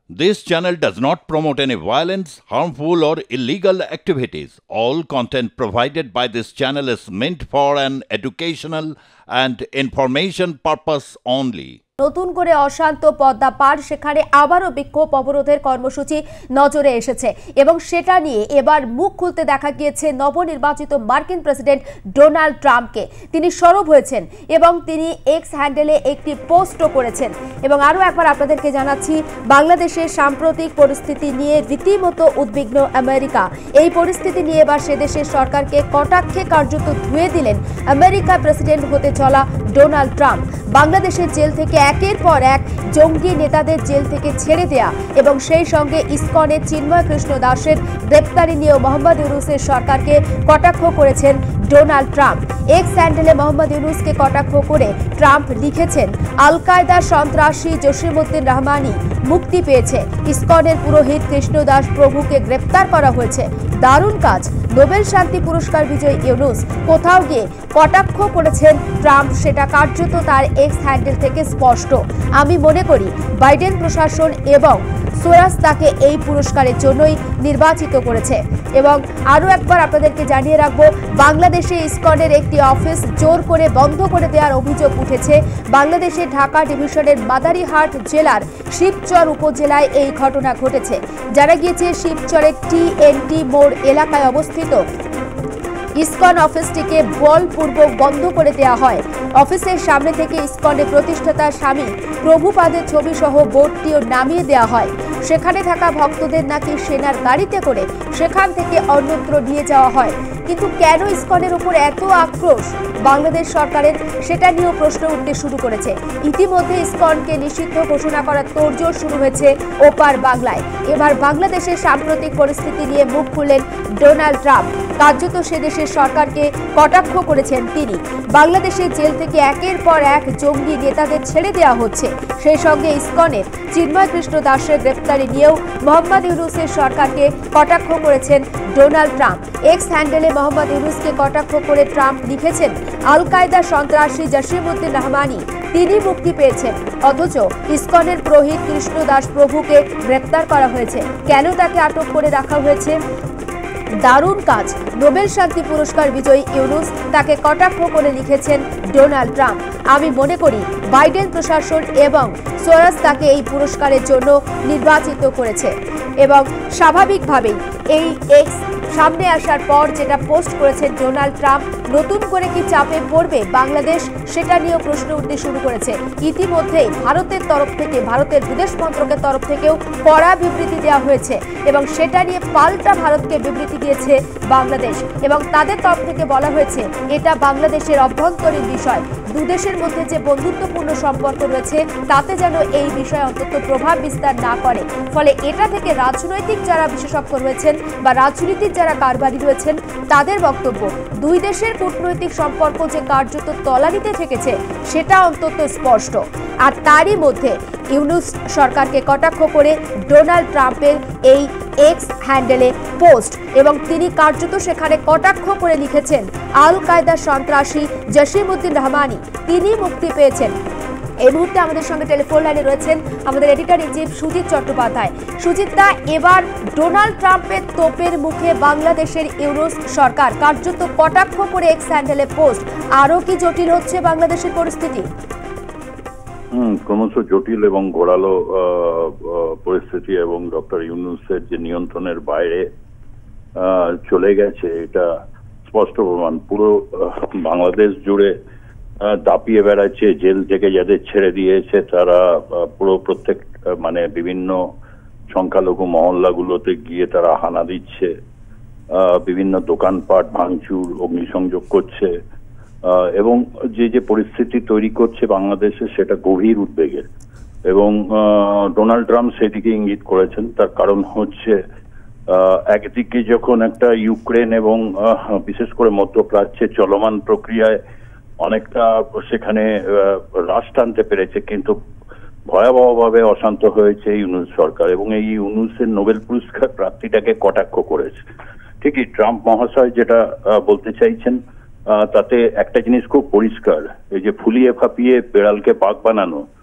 This channel does not promote any violence, harmful, or illegal activities. All content provided by this channel is meant for an educational and information purpose only. নতুন করে অশান্ত পদ্মা পার সেখানে আবারও বিক্ষোভ অবরোধের কর্মসূচি নজরে এসেছে এবং সেটা নিয়ে এবার মুখ খুলতে দেখা গিয়েছে নবনির্বাচিত মার্কিন প্রেসিডেন্ট ডোনাল্ড ট্রাম্পকে। তিনি সরব হয়েছেন এবং তিনি এক্স হ্যান্ডেলে একটি পোস্টও করেছেন। এবং আরও একবার আপনাদেরকে জানাচ্ছি, বাংলাদেশের সাম্প্রতিক পরিস্থিতি নিয়ে রীতিমতো উদ্বিগ্ন আমেরিকা। এই পরিস্থিতি নিয়ে এবার সে দেশের সরকারকে কটাক্ষে কার্যত ধুয়ে দিলেন আমেরিকার প্রেসিডেন্ট হতে চলা ডোনাল্ড ট্রাম্প। বাংলাদেশের জেল থেকে একের পর এক জঙ্গি নেতাদের জেল থেকে ছেড়ে দেয়া এবং সেই সঙ্গে ইসকনের চিন্ময় কৃষ্ণ দাসের গ্রেপ্তারি নিয়েও মোহাম্মদ ইউনূসের সরকারকে কটাক্ষ করেছেন ডোনাল্ড ট্রাম্প। এক্স হ্যান্ডেলে মোহাম্মদ ইউনূসকে কটাক্ষ করে ট্রাম্প লিখেছেন, আল কায়দার সন্ত্রাসী জসিমউদ্দিন রহমানি মুক্তি পেয়েছে, ইসকনের পুরোহিত কৃষ্ণ দাস প্রভুকে গ্রেপ্তার করা হয়েছে। দারুণ কাজ। নোবেল শান্তি পুরস্কার বিজয়ী ইউনূস কোথাও গিয়ে কটাক্ষ করেছেন ট্রাম্প, সেটা কার্যত তার এক্স হ্যান্ডেল থেকে স্পষ্ট। আমি মনে করি বাইডেন প্রশাসন এবং সোরাস তাকে এই পুরস্কারের জন্যই নির্বাচিত করেছে। এবং আরও একবার আপনাদেরকে জানিয়ে রাখবো, বাংলাদেশে ইসকনের একটি অফিস জোর করে বন্ধ করে দেওয়ার অভিযোগ উঠেছে। বাংলাদেশের ঢাকা ডিভিশনের মাদারীহাট জেলার শিবচর উপজেলায় এই ঘটনা ঘটেছে। জানা গিয়েছে শিবচরের TNT মোড় এলাকায় অবস্থিত ইসকন অফিসটিকে বলপূর্বক বন্ধ করে দেওয়া হয়। অফিসের সামনে থেকে ইসকনের প্রতিষ্ঠাতা স্বামী প্রভুপাদের ছবি সহ বোর্ডটিও নামিয়ে দেওয়া হয়। সেখানে থাকা ভক্তদের নাকি সেনার গাড়িতে করে সেখান থেকে অন্যত্র নিয়ে যাওয়া হয়। কিন্তু কেন ইসকনের উপর এত আক্রোশ বাংলাদেশ সরকারের, সেটা নিয়েও প্রশ্ন উঠতে শুরু করেছে। ইতিমধ্যে ইসকনকে নিষিদ্ধ ঘোষণা করার তোড়জোড় শুরু হয়েছে ওপার বাংলায়। এবার বাংলাদেশের সাম্প্রতিক পরিস্থিতি নিয়ে মুখ খুললেন ডোনাল্ড ট্রাম্প। কার্যত সে দেশের সরকারকে কটাক্ষ করেছেন তিনি। বাংলাদেশের জেল থেকে একের পর এক জঙ্গি নেতাদের ছেড়ে দেওয়া হচ্ছে। সেই সঙ্গে ইসকনের চিন্ময় কৃষ্ণ দাসের গ্রেপ্তারি নিয়েও মোহাম্মদ ইউনূসের সরকারকে কটাক্ষ করেছেন ডোনাল্ড ট্রাম্প। এক্স হ্যান্ডেলে মোহাম্মদ ইউনূসকে কটাক্ষ করে ট্রাম্প লিখেছেন, আল কায়দার সন্ত্রাসী জসিমউদ্দিন রহমানি তিনি মুক্তি পেয়েছেন, অথচ ইসকনের পুরোহিত কৃষ্ণ দাস প্রভুকে গ্রেপ্তার করা হয়েছে। কেন তাকে আটক করে রাখা হয়েছে? দারুণ কাজ। নোবেল শান্তি পুরস্কার বিজয়ী ইউনূস তাকে কটাক্ষ করে লিখেছেন ডোনাল্ড ট্রাম্প। আমি মনে করি বাইডেন প্রশাসন এবং সোরাস তাকে এই পুরস্কারের জন্য নির্বাচিত করেছে। এবং স্বাভাবিকভাবেই এই এক্স সামনে আসার পর যেটা পোস্ট করেছেন ডোনাল্ড ট্রাম্প, নতুন করে কি চাপে পড়বে বাংলাদেশ, সেটা নিয়েও প্রশ্ন উঠতে শুরু করেছে। ইতিমধ্যেই ভারতের তরফ থেকে, ভারতের বিদেশ মন্ত্রকের তরফ থেকেও কড়া বিবৃতি দেওয়া হয়েছে এবং সেটা নিয়ে পাল্টা ভারতকে বিবৃতি দিয়েছে বাংলাদেশ। এবং তাদের তরফ থেকে বলা হয়েছে এটা বাংলাদেশের অভ্যন্তরীণ বিষয়। দুদেশের মধ্যে যে বন্ধুত্বপূর্ণ সম্পর্ক রয়েছে তাতে যেন এই বিষয়ে অন্তত প্রভাব বিস্তার না করে। ফলে এটা থেকে রাজনৈতিক যারা বিশেষজ্ঞ রয়েছেন বা রাজনীতির যারা কারবারি রয়েছেন তাদের বক্তব্য, দুই দেশের কূটনৈতিক সম্পর্ক যে কার্যত তলানিতে ঠেকেছে সেটা অন্তত স্পষ্ট। আর তারই মধ্যে ইউনূস সরকারকে কটাক্ষ করে ডোনাল্ড ট্রাম্পের এই এক্স হ্যান্ডেলে পোস্ট, এবং তিনি কার্যত সেখানে কটাক্ষ করে লিখেছেন, আল কায়দার সন্ত্রাসী জসিমউদ্দিন রহমানি তিনি মুক্তি পেয়েছেন। এই মুহূর্তে আমাদের সঙ্গে টেলিফোন লাইনে রয়েছেন আমাদের editor in chief Sujit Chattopadhyay. Sujit দা, এবার ডোনাল্ড ট্রাম্পের তোপের মুখে বাংলাদেশের ইউনূস সরকার কার্যত কটাক্ষ করে এক্স হ্যান্ডেলে পোস্ট, আরও কি জটিল হচ্ছে বাংলাদেশের পরিস্থিতি? ক্রমশ জটিল এবং ঘোরালো পরিস্থিতি এবং ডক্টর ইউনূসের যে নিয়ন্ত্রণের বাইরে চলে গেছে এটা স্পষ্ট প্রমাণ। পুরো বাংলাদেশ জুড়ে দাপিয়ে বেড়াচ্ছে। জেল থেকে যাদের ছেড়ে দিয়েছে তারা পুরো প্রত্যেক মানে বিভিন্ন সংখ্যালঘু মহল্লাগুলোতে গিয়ে তারা হানা দিচ্ছে, বিভিন্ন দোকানপাট ভাঙচুর, অগ্নিসংযোগ করছে এবং যে পরিস্থিতি তৈরি করছে বাংলাদেশে সেটা গভীর উদ্বেগের। এবং ডোনাল্ড ট্রাম্প সেদিকে ইঙ্গিত করেছেন। তার কারণ হচ্ছে একদিকে যখন একটা ইউক্রেন এবং বিশেষ করে মধ্যপ্রাচ্যে চলমান প্রক্রিয়ায় অনেকটা সেখানে রাশ টানতে পেরেছে, কিন্তু ভয়াবহভাবে অশান্ত হয়েছে ইউনূস সরকার এবং এই ইউনূসের নোবেল পুরস্কার প্রার্থীটাকে কটাক্ষ করেছে। ঠিকই ট্রাম্প মহাশয় যেটা বলতে চাইছেন তাতে একটা জিনিস খুব পরিষ্কার, এই যে ফুলিয়ে ফাঁপিয়ে বেড়ালকে বাঘ বানানো,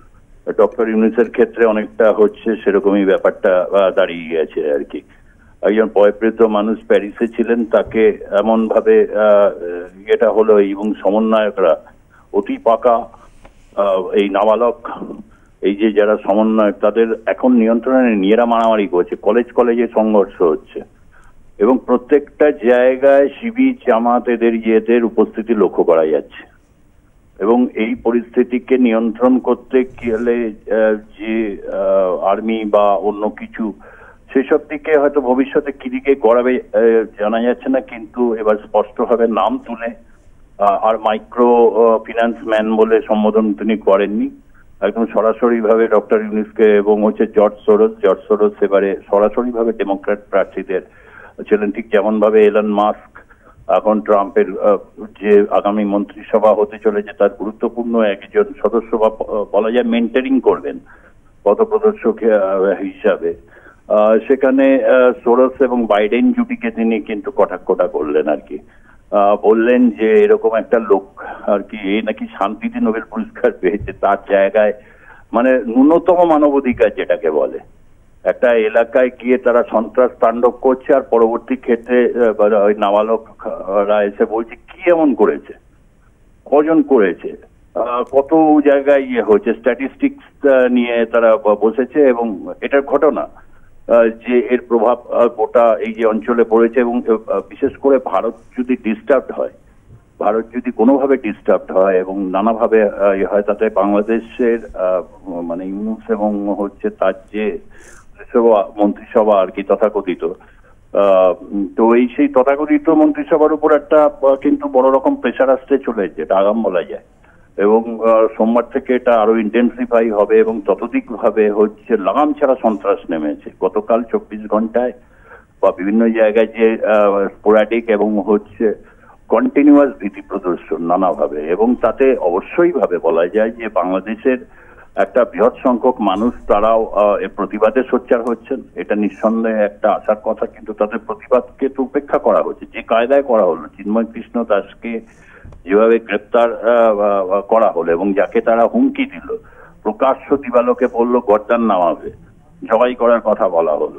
ডক্টর ইউনূসের ক্ষেত্রে অনেকটা হচ্ছে সেরকমই ব্যাপারটা দাঁড়িয়ে গেছে আর কি। একজন বয়বৃদ্ধ মানুষ প্যারিসে ছিলেন, তাকে এমন ভাবে এটা হলো, এবং সমন্বয়করা অতি পাকা এই নাবালক, এই যে যারা সমন্বয়ক, তাদের এখন নিয়ন্ত্রণে নিয়েরা মারামারি করছে, কলেজে সংঘর্ষ হচ্ছে, এবং প্রত্যেকটা জায়গায় শিবির জামাত এদের উপস্থিতি লক্ষ্য করা যাচ্ছে। এবং এই পরিস্থিতিকে নিয়ন্ত্রণ করতে গেলে যে আর্মি বা অন্য কিছু, সেসব দিকে হয়তো ভবিষ্যতে কি দিকে গড়াবে জানা যাচ্ছে না, কিন্তু এবার স্পষ্টভাবে নাম তুলে, আর মাইক্রো ফিন্যান্স ম্যান বলে সম্বোধন তিনি করেননি, একদম সরাসরি ভাবে ডক্টর ইউনূসকে, এবং হচ্ছে জর্জ সোরস এবারে সরাসরি ভাবে ডেমোক্র্যাট প্রার্থীদের ছিলেন, ঠিক যেমন ভাবে এলন মাস্ক এখন ট্রাম্পের যে আগামী মন্ত্রিসভা হতে চলেছে তার গুরুত্বপূর্ণ একজন সদস্য বা বলা যায় মেন্টরিং করবেন পথপ্রদর্শক হিসাবে, সেখানে সোরস এবং বাইডেন জুটিকে তিনি কিন্তু কটাক্ষটা করলেন আর কি। বললেন যে এরকম একটা লোক আর কি, এই নাকি শান্তিতে নোবেল পুরস্কার পেয়েছে, তার জায়গায় মানে ন্যূনতম মানবাধিকার যেটাকে বলে, একটা এলাকায় গিয়ে তারা সন্ত্রাস তাণ্ডব করছে, আর পরবর্তী ক্ষেত্রে ওই নাবালকরা এসে বলছে কি এমন করেছে, কজন করেছে, কত জায়গায় হচ্ছে, স্ট্যাটিস্টিক্স নিয়ে তারা বসেছে, এবং এটার ঘটনা যে এর প্রভাব গোটা এই যে অঞ্চলে পড়েছে, এবং বিশেষ করে ভারত যদি ডিস্টার্বড হয়, ভারত যদি কোনোভাবে ডিস্টার্বড হয় এবং নানাভাবে হয়, তাতে বাংলাদেশের মানে ইউনূস এবং হচ্ছে তার যে মন্ত্রিসভা আর কি তথাকথিত, তো এই সেই তথাকথিত মন্ত্রিসভার উপর একটা কিন্তু বড় রকম প্রেশার আসতে চলেছে, এটা আগাম বলা যায়, এবং সোমবার থেকে এটা আরো ইন্টেন্সিফাই হবে, এবং ততোধিক ভাবে হচ্ছে লাগাম ছাড়া সন্ত্রাস নেমেছে গতকাল 24 ঘন্টায়, বা বিভিন্ন জায়গায় যে স্পোরাডিক এবং হচ্ছে কন্টিনিউয়াস ভীতি প্রদর্শন নানাভাবে, এবং তাতে অবশ্যই ভাবে বলা যায় যে বাংলাদেশের একটা বৃহৎ সংখ্যক মানুষ তারাও এর প্রতিবাদে সোচ্চার হচ্ছেন, এটা নিঃসন্দেহে একটা আশার কথা, কিন্তু তাদের প্রতিবাদকে তো উপেক্ষা করা হচ্ছে যে কায়দায় করা হলো। চিন্ময় কৃষ্ণ দাসকে যেভাবে গ্রেপ্তার করা হলো, এবং যাকে তারা হুমকি দিল, প্রকাশ্য দিবালোকে বললো গর্দান নামাবে, জবাই করার কথা বলা হলো,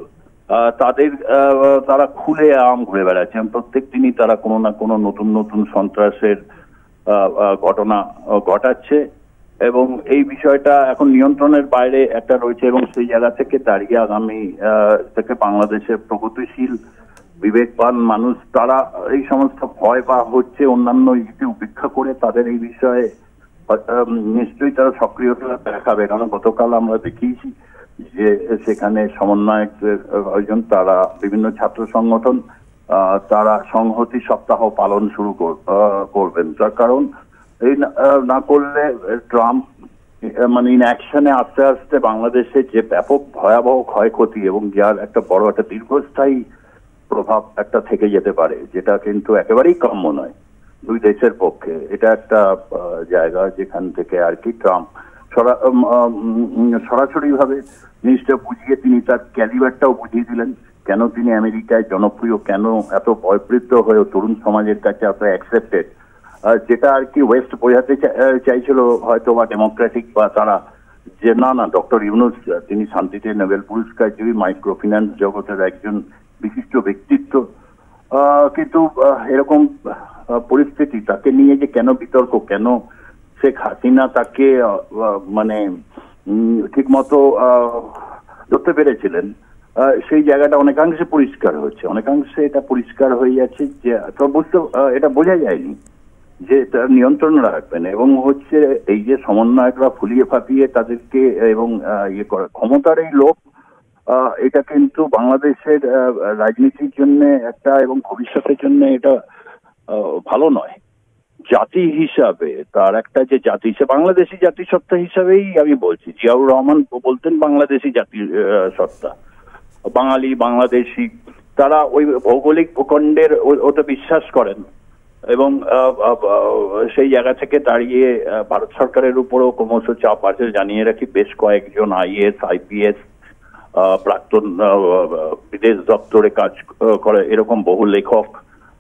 তারা খুলে আম ঘুরে বেড়াচ্ছেন, প্রত্যেক দিনই তারা কোনো না কোনো নতুন সন্ত্রাসের ঘটনা ঘটাচ্ছে, এবং এই বিষয়টা এখন নিয়ন্ত্রণের বাইরে একটা রয়েছে, এবং সেই জায়গা থেকে দাঁড়িয়ে আগামী থেকে বাংলাদেশের প্রগতিশীল বিবেকবান মানুষ তারা এই সমস্ত ভয় বা হচ্ছে অন্যান্য ইস্যু উপেক্ষা করে তাদের এই বিষয়ে নিশ্চয়ই তারা সক্রিয়তা দেখাবে। কারণ গতকাল আমরা দেখিয়েছি যে সেখানে সমন্বয়কদের একজন, তারা বিভিন্ন ছাত্র সংগঠন তারা সংহতি সপ্তাহ পালন শুরু করবেন, তার কারণ এই না করলে ট্রাম্প মানে ইন অ্যাকশনে আস্তে আস্তে বাংলাদেশে যে ব্যাপক ভয়াবহ ক্ষয়ক্ষতি এবং যার একটা বড় একটা দীর্ঘস্থায়ী প্রভাব একটা থেকে যেতে পারে, যেটা কিন্তু একেবারেই কাম্য নয় দুই দেশের পক্ষে। এটা একটা জায়গা যেখান থেকে আর কি ট্রাম্প সরাসরি ভাবে জিনিসটা বুঝিয়ে তিনি তার ক্যালিবারটাও বুঝিয়ে দিলেন, কেন তিনি আমেরিকায় জনপ্রিয়, কেন এত বয়বৃদ্ধ হয়েও তরুণ সমাজের কাছে এত অ্যাকসেপ্টেড, যেটা আর কি ওয়েস্ট বোঝাতে চাইছিল হয়তো, বা ডেমোক্রেটিক বা তারা, যে না ডক্টর ইউনূস তিনি শান্তিতে নোবেল পুরস্কার জয়ী, মাইক্রো ফিন্যান্স জগতের একজন বিশিষ্ট ব্যক্তিত্ব, কিন্তু এরকম পরিস্থিতি তাকে নিয়ে যে কেন বিতর্ক, কেন শেখ হাসিনা তাকে মানে ঠিক মতো ধরতে পেরেছিলেন, সেই জায়গাটা অনেকাংশে পরিষ্কার হচ্ছে, অনেকাংশে এটা পরিষ্কার হয়ে যাচ্ছে যে এটা বোঝা যায়নি যে তার নিয়ন্ত্রণ রাখবেন, এবং হচ্ছে এই যে সমন্বয়করা ফুলিয়ে ফাঁপিয়ে তাদেরকে এবং ইয়ে করা ক্ষমতার এই লোভ, এটা কিন্তু বাংলাদেশের রাজনীতির জন্য একটা এবং ভবিষ্যতের জন্য এটা ভালো নয়। জাতি হিসাবে তার একটা যে জাতি হিসেবে বাংলাদেশি জাতিসত্তা হিসাবেই আমি বলছি, জিয়াউর রহমান বলতেন বাংলাদেশি জাতি সত্তা, বাঙালি বাংলাদেশি, তারা ওই ভৌগোলিক ভূখণ্ডের ওটা বিশ্বাস করেন, এবং সেই জায়গা থেকে দাঁড়িয়ে ভারত সরকারের উপরও ক্রমশ চাপ আছে। জানিয়ে রাখি বেশ কয়েকজন IAS IPS প্রাক্তন বিদেশ দপ্তরে কাজ করে এরকম বহু লেখক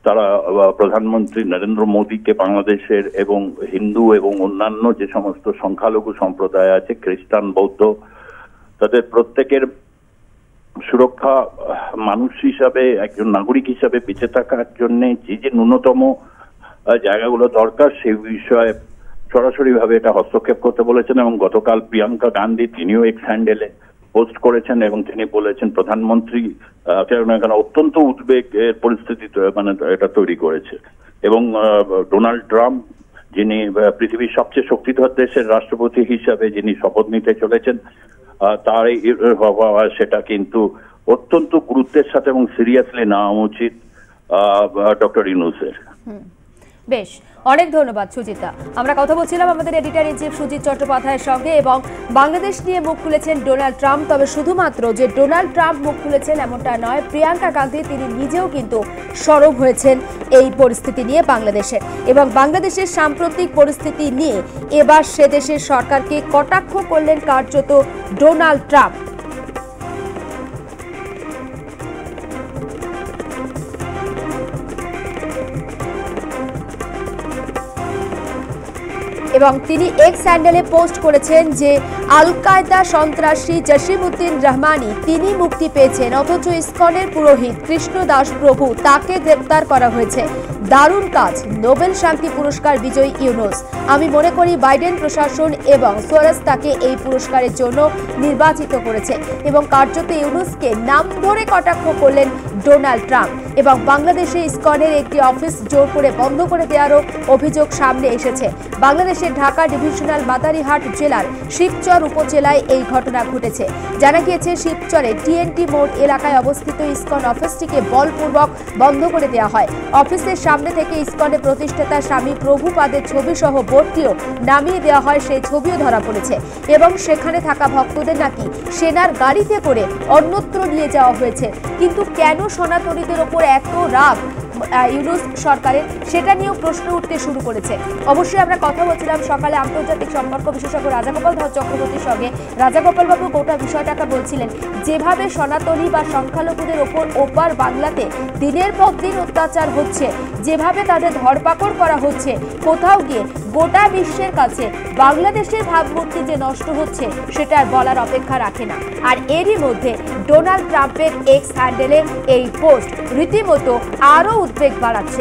তারা প্রধানমন্ত্রী নরেন্দ্র মোদীকে বাংলাদেশের এবং হিন্দু এবং অন্যান্য যে সমস্ত সংখ্যালঘু সম্প্রদায় আছে, খ্রিস্টান, বৌদ্ধ, তাদের প্রত্যেকের সুরক্ষা, মানুষ হিসাবে, একজন নাগরিক হিসাবে বেঁচে থাকার জন্য যে ন্যূনতম জায়গাগুলো দরকার সেই বিষয়ে সরাসরি ভাবে এটা হস্তক্ষেপ করতে বলেছেন। এবং গতকাল প্রিয়াঙ্কা গান্ধী তিনিও এক্স হ্যান্ডেলে পোস্ট করেছেন এবং তিনি বলেছেন প্রধানমন্ত্রী অত্যন্ত উদ্বেগের পরিস্থিতি মানে এটা তৈরি করেছে। এবং ডোনাল্ড ট্রাম্প, যিনি পৃথিবীর সবচেয়ে শক্তিধর দেশের রাষ্ট্রপতি হিসাবে যিনি শপথ নিতে চলেছেন, তার সেটা কিন্তু অত্যন্ত গুরুত্বের সাথে এবং সিরিয়াসলি নেওয়া উচিত ডক্টর ইউনূসের। বেশ, অনেক ধন্যবাদ সুজিতা। আমরা কথা বলছিলাম আমাদের এডিটর ইন চিফ সুজিত চট্টোপাধ্যায়ের সঙ্গে এবং বাংলাদেশ নিয়ে মুখ খুলেছেন ডোনাল্ড ট্রাম্প। তবে শুধুমাত্র যে ডোনাল্ড ট্রাম্প মুখ খুলেছেন এমনটা নয়, প্রিয়াঙ্কা গান্ধী তিনি নিজেও কিন্তু সরব হয়েছেন এই পরিস্থিতি নিয়ে বাংলাদেশের, এবং বাংলাদেশের সাম্প্রতিক পরিস্থিতি নিয়ে এবার সে দেশের সরকারকে কটাক্ষ করলেন কার্যত ডোনাল্ড ট্রাম্প। এবং তিনি এক্স হ্যান্ডেলে পোস্ট করেছেন যে আল কায়দা সন্ত্রাসী জসিম-উদ্দিন রহমানি তিনি মুক্তি পেয়েছেন, অথচ ইসকনের পুরোহিত কৃষ্ণ দাস প্রভু তাকে গ্রেপ্তার করা হয়েছে। দারুণ কাজ, নোবেল শান্তি পুরস্কার বিজয়ী ইউনূস। আমি মনে করি বাইডেন প্রশাসন এবং সোরেস তাকে এই পুরস্কারের জন্য নির্বাচিত করেছে। এবং কার্যত ইউনূসকে নাম ধরে কটাক্ষ করলেন ডোনাল্ড ট্রাম্প। এবং বাংলাদেশে ইসকনের একটি অফিস জোর করে বন্ধ করে দেওয়ারও অভিযোগ সামনে এসেছে। বাংলাদেশের ঢাকা ডিভিশনাল মাদারিহাট জেলার শিবচর উপজেলায় এই ঘটনা ঘটেছে। জানা গিয়েছে শিবচরে টিএনটি মোড় এলাকায় অবস্থিত ইসকন অফিসটিকে বলপূর্বক বন্ধ করে দেওয়া হয়। অফিসের সামনে থেকে ইসকনের প্রতিষ্ঠাতা স্বামী প্রভুপাদের ছবি সহ বোর্ডটিও নামিয়ে দেওয়া হয়, সেই ছবিও ধরা পড়েছে। এবং সেখানে থাকা ভক্তদের নাকি সেনার গাড়িতে করে অন্যত্র নিয়ে যাওয়া হয়েছে। কিন্তু কেন সনাতনীদের ওপর এত রাগ ইউনূস সরকারের, সেটা নিয়েও প্রশ্ন উঠতে শুরু করেছে। অবশ্যই আমরা কথা বলছিলাম সকালে আন্তর্জাতিক সম্পর্ক বিশেষজ্ঞ রাজাগোপাল ধর চক্রবর্তীর সঙ্গে। রাজাগোপাল বাবু গোটা বিষয়টাকে বলছিলেন, যেভাবে সনাতনী বা সংখ্যালঘুদের ওপর ওপার বাংলাতে দিনের পর দিন অত্যাচার হচ্ছে, যেভাবে তাদের ধরপাকড় করা হচ্ছে, কোথাও গিয়ে গোটা বিশ্বের কাছে বাংলাদেশের ভাবমূর্তি যে নষ্ট হচ্ছে সেটা আর বলার অপেক্ষা রাখে না। আর এরই মধ্যে ডোনাল্ড ট্রাম্পের এক্স হ্যান্ডেলে এই পোস্ট রীতিমতো আরও উদ্বেগ বাড়াচ্ছে।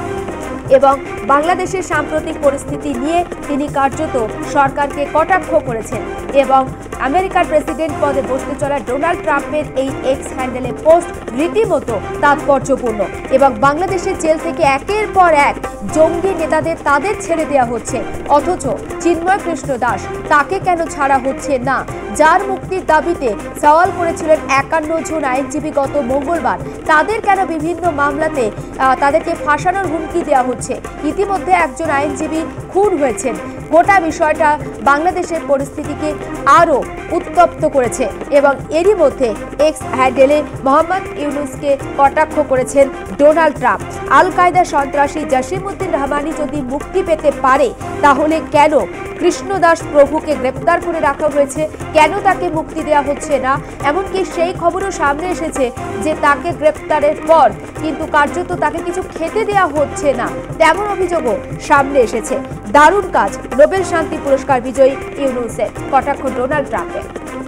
এবং বাংলাদেশের সাম্প্রতিক পরিস্থিতি নিয়ে তিনি কার্যত সরকারকে কটাক্ষ করেছেন। এবং আমেরিকার প্রেসিডেন্ট পদে বসতে চলা ডোনাল্ড ট্রাম্পের এই এক্স হ্যান্ডেলে পোস্ট রীতিমতো তাৎপর্যপূর্ণ। এবং বাংলাদেশের জেল থেকে একের পর এক জঙ্গি নেতাদের তাদের ছেড়ে দেওয়া হচ্ছে, অথচ চিন্ময় কৃষ্ণ দাস তাকে কেন ছাড়া হচ্ছে না? যার মুক্তির দাবিতে সওয়াল করেছিলেন 51 জন আইনজীবী গত মঙ্গলবার, তাদের কেন বিভিন্ন মামলাতে তাদেরকে ফাঁসানোর হুমকি দেওয়া হচ্ছে? ইতিমধ্যে একজন আইনজীবী খুন হয়েছেন। গোটা বিষয়টা বাংলাদেশের পরিস্থিতিকে আরও উত্তপ্ত করেছে। এবং এরই মধ্যে এক্স হ্যান্ডেলে মোহাম্মদ ইউনূসকে কটাক্ষ করেছেন ডোনাল্ড ট্রাম্প। আল কায়দা সন্ত্রাসী জসিম-উদ্দিন রহমানি যদি মুক্তি পেতে পারে, তাহলে কেন কৃষ্ণদাস প্রভুকে গ্রেপ্তার করে রাখা হয়েছে, কেন তাকে মুক্তি দেওয়া হচ্ছে না? এমনকি সেই খবরও সামনে এসেছে যে তাকে গ্রেপ্তারের পর কিন্তু কার্যত তাকে কিছু খেতে দেওয়া হচ্ছে না, তেমন অভিযোগও সামনে এসেছে। দারুণ কাজ, নোবেল শান্তি পুরস্কার বিজয়ী ইউনূসের, কটাক্ষ ডোনাল্ড ট্রাম্পের।